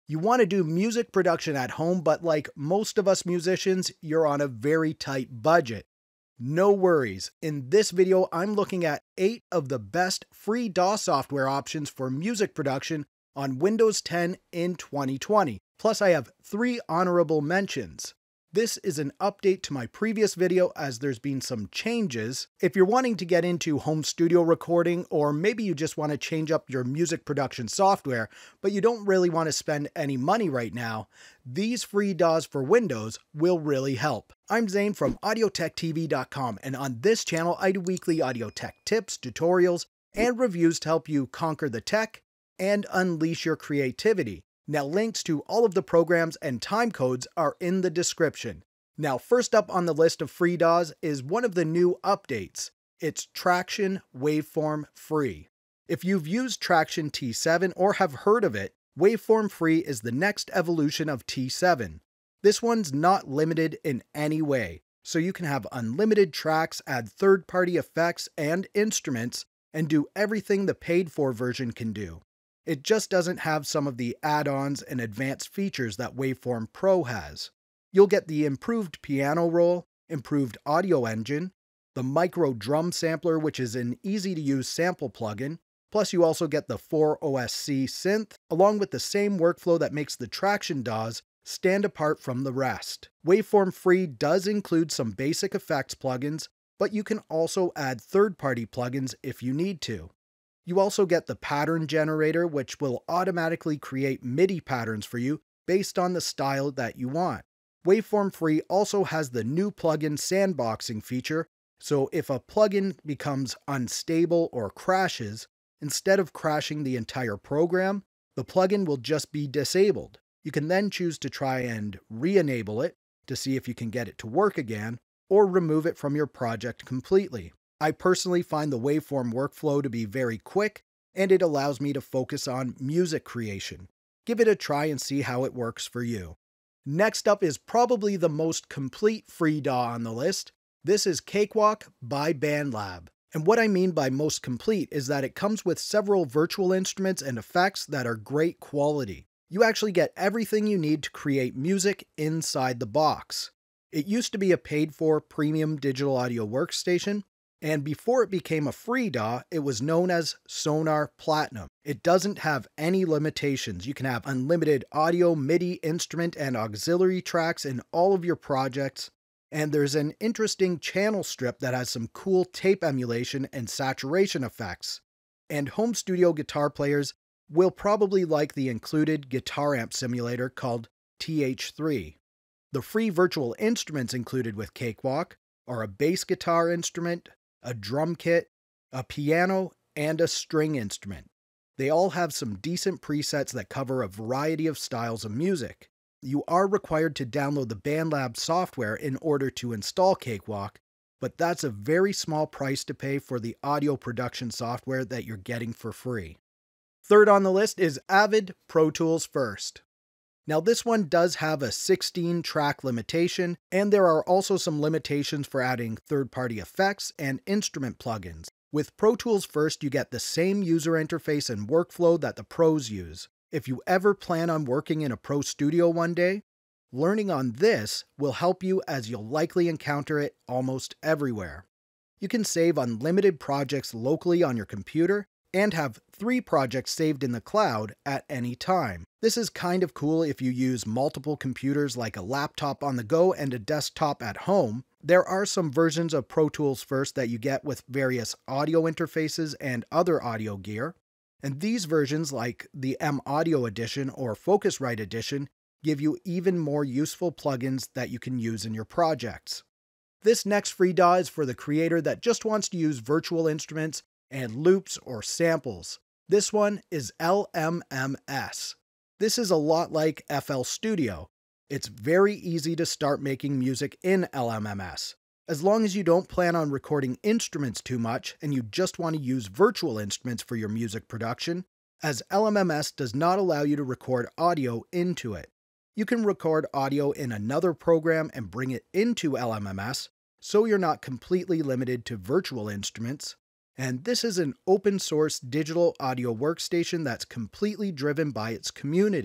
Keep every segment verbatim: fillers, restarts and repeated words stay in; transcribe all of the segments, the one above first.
You want to do music production at home, but like most of us musicians, you're on a very tight budget. No worries. In this video, I'm looking at eight of the best free D A W software options for music production on Windows ten in twenty twenty. Plus, I have three honorable mentions. This is an update to my previous video as there's been some changes. If you're wanting to get into home studio recording, or maybe you just want to change up your music production software, but you don't really want to spend any money right now, these free D A Ws for Windows will really help. I'm Zane from audio tech T V dot com, and on this channel I do weekly audio tech tips, tutorials, and reviews to help you conquer the tech and unleash your creativity. Now, links to all of the programs and time codes are in the description. Now, first up on the list of free D A Ws is one of the new updates. It's Tracktion Waveform Free. If you've used Tracktion T seven or have heard of it, Waveform Free is the next evolution of T seven. This one's not limited in any way, so you can have unlimited tracks, add third-party effects and instruments, and do everything the paid-for version can do. It just doesn't have some of the add-ons and advanced features that Waveform Pro has. You'll get the improved piano roll, improved audio engine, the micro drum sampler, which is an easy-to-use sample plugin, plus you also get the four O S C synth, along with the same workflow that makes the Tracktion D A Ws stand apart from the rest. Waveform Free does include some basic effects plugins, but you can also add third-party plugins if you need to. You also get the pattern generator, which will automatically create MIDI patterns for you based on the style that you want. Waveform Free also has the new plugin sandboxing feature, so if a plugin becomes unstable or crashes, instead of crashing the entire program, the plugin will just be disabled. You can then choose to try and re-enable it to see if you can get it to work again, or remove it from your project completely. I personally find the Waveform workflow to be very quick, and it allows me to focus on music creation. Give it a try and see how it works for you. Next up is probably the most complete free D A W on the list. This is Cakewalk by BandLab. And what I mean by most complete is that it comes with several virtual instruments and effects that are great quality. You actually get everything you need to create music inside the box. It used to be a paid-for premium digital audio workstation, and before it became a free D A W, it was known as Sonar Platinum. It doesn't have any limitations. You can have unlimited audio, MIDI, instrument, and auxiliary tracks in all of your projects, and there's an interesting channel strip that has some cool tape emulation and saturation effects. And home studio guitar players will probably like the included guitar amp simulator called T H three. The free virtual instruments included with Cakewalk are a bass guitar instrument, a drum kit, a piano, and a string instrument. They all have some decent presets that cover a variety of styles of music. You are required to download the BandLab software in order to install Cakewalk, but that's a very small price to pay for the audio production software that you're getting for free. Third on the list is Avid Pro Tools First. Now, this one does have a sixteen track limitation, and there are also some limitations for adding third-party effects and instrument plugins. With Pro Tools First, you get the same user interface and workflow that the pros use. If you ever plan on working in a pro studio one day, learning on this will help you, as you'll likely encounter it almost everywhere. You can save unlimited projects locally on your computer, and have three projects saved in the cloud at any time. This is kind of cool if you use multiple computers like a laptop on the go and a desktop at home. There are some versions of Pro Tools First that you get with various audio interfaces and other audio gear, and these versions, like the M Audio Edition or Focusrite Edition, give you even more useful plugins that you can use in your projects. This next free D A W is for the creator that just wants to use virtual instruments and loops or samples. This one is L M M S. This is a lot like F L Studio. It's very easy to start making music in L M M S. As long as you don't plan on recording instruments too much and you just want to use virtual instruments for your music production, as L M M S does not allow you to record audio into it. You can record audio in another program and bring it into L M M S, so you're not completely limited to virtual instruments. And this is an open source digital audio workstation that's completely driven by its community.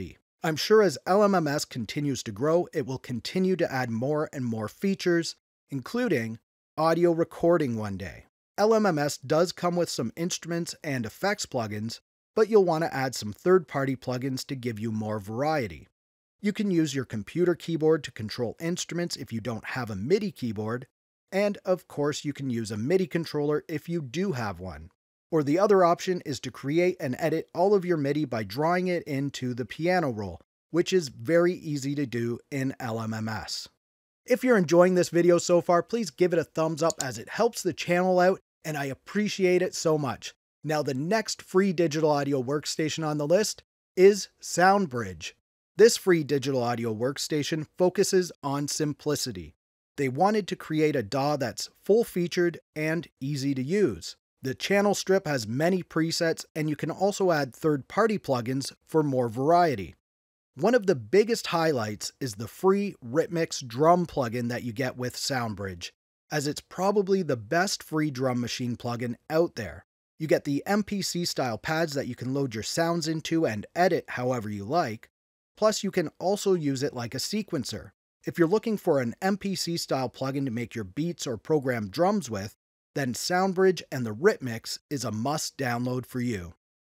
I'm sure as L M M S continues to grow, it will continue to add more and more features, including audio recording one day. L M M S does come with some instruments and effects plugins, but you'll want to add some third-party plugins to give you more variety. You can use your computer keyboard to control instruments if you don't have a MIDI keyboard, and of course you can use a MIDI controller if you do have one. Or the other option is to create and edit all of your MIDI by drawing it into the piano roll, which is very easy to do in L M M S. If you're enjoying this video so far, please give it a thumbs up as it helps the channel out and I appreciate it so much. Now the next free digital audio workstation on the list is SoundBridge. This free digital audio workstation focuses on simplicity. They wanted to create a D A W that's full-featured and easy to use. The channel strip has many presets and you can also add third-party plugins for more variety. One of the biggest highlights is the free Rhythmix drum plugin that you get with SoundBridge, as it's probably the best free drum machine plugin out there. You get the M P C style pads that you can load your sounds into and edit however you like, plus you can also use it like a sequencer. If you're looking for an M P C style plugin to make your beats or program drums with, then SoundBridge and the Rhythmix is a must download for you.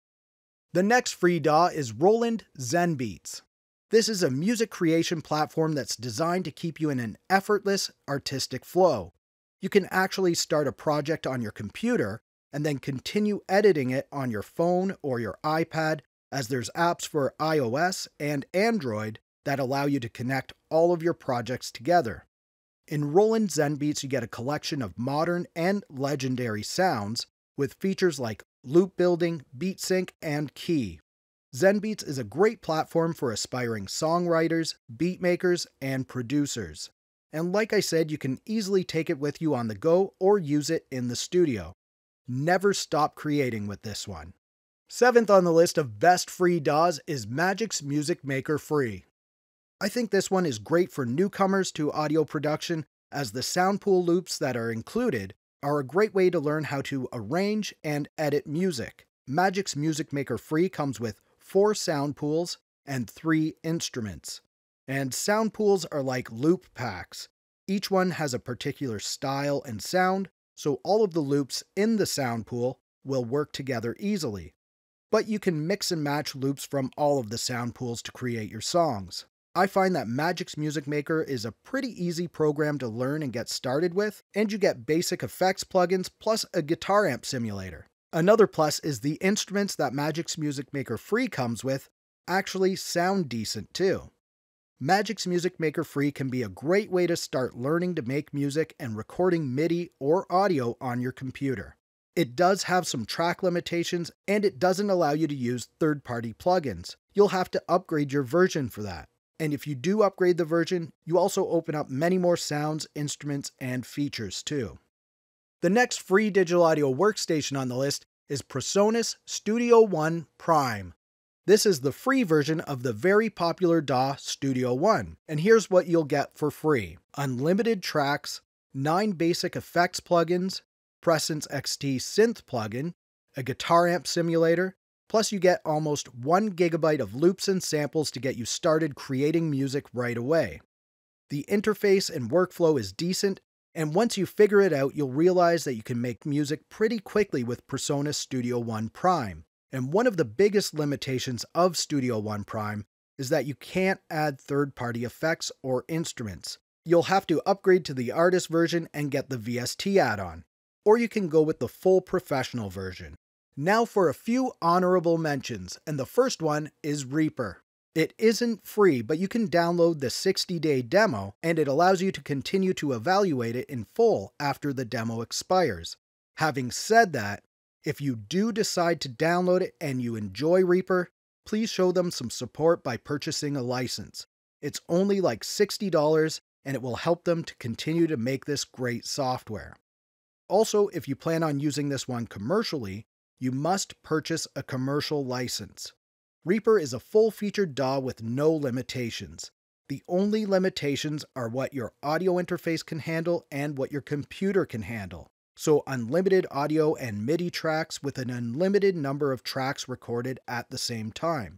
The next free D A W is Roland ZenBeats. This is a music creation platform that's designed to keep you in an effortless, artistic flow. You can actually start a project on your computer and then continue editing it on your phone or your iPad, as there's apps for iOS and Android that allow you to connect all of your projects together. In Roland ZenBeats, you get a collection of modern and legendary sounds with features like loop building, beat sync, and key. ZenBeats is a great platform for aspiring songwriters, beat makers, and producers. And like I said, you can easily take it with you on the go or use it in the studio. Never stop creating with this one. Seventh on the list of best free D A Ws is Magix Music Maker Free. I think this one is great for newcomers to audio production, as the sound pool loops that are included are a great way to learn how to arrange and edit music. Magix Music Maker Free comes with four sound pools and three instruments. And sound pools are like loop packs. Each one has a particular style and sound, so all of the loops in the sound pool will work together easily. But you can mix and match loops from all of the sound pools to create your songs. I find that Magix Music Maker is a pretty easy program to learn and get started with, and you get basic effects plugins plus a guitar amp simulator. Another plus is the instruments that Magix Music Maker Free comes with actually sound decent too. Magix Music Maker Free can be a great way to start learning to make music and recording MIDI or audio on your computer. It does have some track limitations and it doesn't allow you to use third-party plugins. You'll have to upgrade your version for that. And if you do upgrade the version, you also open up many more sounds, instruments, and features too. The next free digital audio workstation on the list is PreSonus Studio One Prime. This is the free version of the very popular D A W Studio One, and here's what you'll get for free. Unlimited tracks, nine basic effects plugins, Presence X T synth plugin, a guitar amp simulator, plus you get almost one gigabyte of loops and samples to get you started creating music right away. The interface and workflow is decent, and once you figure it out, you'll realize that you can make music pretty quickly with PreSonus Studio One Prime. And one of the biggest limitations of Studio One Prime is that you can't add third-party effects or instruments. You'll have to upgrade to the artist version and get the V S T add-on, or you can go with the full professional version. Now for a few honorable mentions, and the first one is Reaper. It isn't free, but you can download the sixty day demo, and it allows you to continue to evaluate it in full after the demo expires. Having said that, if you do decide to download it and you enjoy Reaper, please show them some support by purchasing a license. It's only like sixty dollars, and it will help them to continue to make this great software. Also, if you plan on using this one commercially, you must purchase a commercial license. Reaper is a full-featured D A W with no limitations. The only limitations are what your audio interface can handle and what your computer can handle. So unlimited audio and MIDI tracks with an unlimited number of tracks recorded at the same time.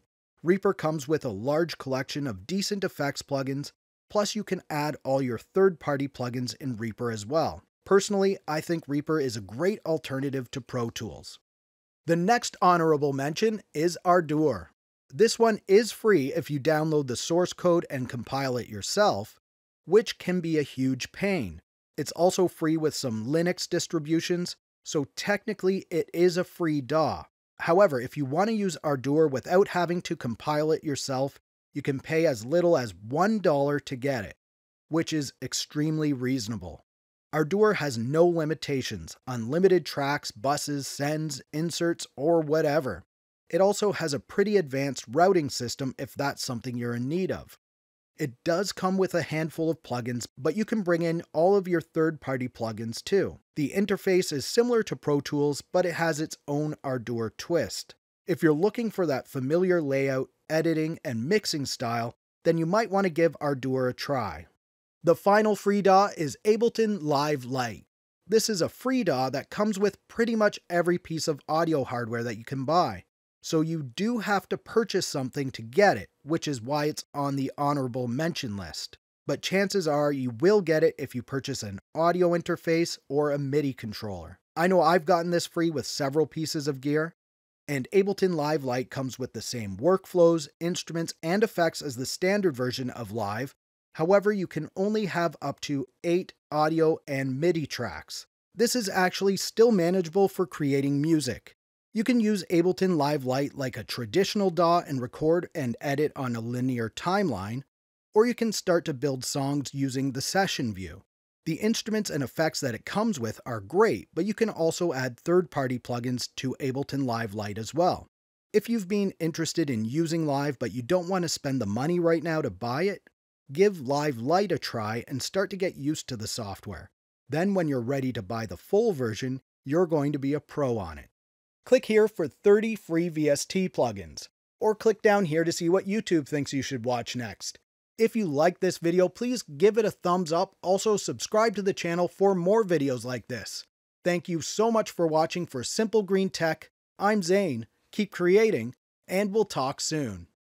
Reaper comes with a large collection of decent effects plugins, plus you can add all your third-party plugins in Reaper as well. Personally, I think Reaper is a great alternative to Pro Tools. The next honorable mention is Ardour. This one is free if you download the source code and compile it yourself, which can be a huge pain. It's also free with some Linux distributions, so technically it is a free D A W. However, if you want to use Ardour without having to compile it yourself, you can pay as little as one dollar to get it, which is extremely reasonable. Ardour has no limitations, unlimited tracks, buses, sends, inserts, or whatever. It also has a pretty advanced routing system if that's something you're in need of. It does come with a handful of plugins, but you can bring in all of your third-party plugins too. The interface is similar to Pro Tools, but it has its own Ardour twist. If you're looking for that familiar layout, editing, and mixing style, then you might want to give Ardour a try. The final free D A W is Ableton Live Lite. This is a free D A W that comes with pretty much every piece of audio hardware that you can buy. So you do have to purchase something to get it, which is why it's on the honorable mention list. But chances are you will get it if you purchase an audio interface or a MIDI controller. I know I've gotten this free with several pieces of gear, and Ableton Live Lite comes with the same workflows, instruments, and effects as the standard version of Live. However, you can only have up to eight audio and MIDI tracks. This is actually still manageable for creating music. You can use Ableton Live Lite like a traditional D A W and record and edit on a linear timeline, or you can start to build songs using the session view. The instruments and effects that it comes with are great, but you can also add third-party plugins to Ableton Live Lite as well. If you've been interested in using Live but you don't want to spend the money right now to buy it, give Live Lite a try and start to get used to the software. Then when you're ready to buy the full version, you're going to be a pro on it. Click here for thirty free V S T plugins, or click down here to see what YouTube thinks you should watch next. If you like this video, please give it a thumbs up. Also subscribe to the channel for more videos like this. Thank you so much for watching for Simple Green Tech. I'm Zane, keep creating, and we'll talk soon.